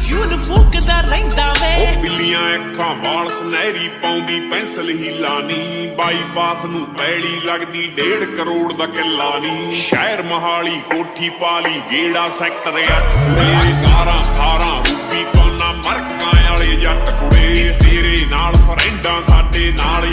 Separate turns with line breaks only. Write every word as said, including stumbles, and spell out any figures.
Fuel ਫੂਕਦਾ ਰਹਿੰਦਾ ਵੇ।
ਉਹ ਬਿੱਲੀਆਂ ਅੱਖਾਂ ਵਾਲ ਸੁਨਹਿਰੀ ਪਾਉਂਦੀ ਪੈਨਸਲ ਹੀਲਾ ਨੀ। ਬਾਈਪਾਸ ਨੂੰ ਪੈਲੀ ਲੱਗਦੀ ਡੇਢ ਕਰੋੜ ਦਾ ਕਿੱਲਾ ਨੀ। ਸ਼ਹਿਰ ਮਹਾਲੀ ਕੋਠੀ ਪਾਲੀ ਗੇੜਾ ਸੈਕਟਰ ਅੱਠ ਕੁੜੇ। ਕਾਰਾਂ ਖਾਰਾਂ ਰੂਪੀ ਕੋਨਾ ਮਰਕਾਂ ਵਾਲੇ ਜੱਟ ਕੁੜੇ। ਤੇਰੇ ਨਾਲ ਫਰੈਂਡਾਂ ਸਾਡੇ ਨਾਲ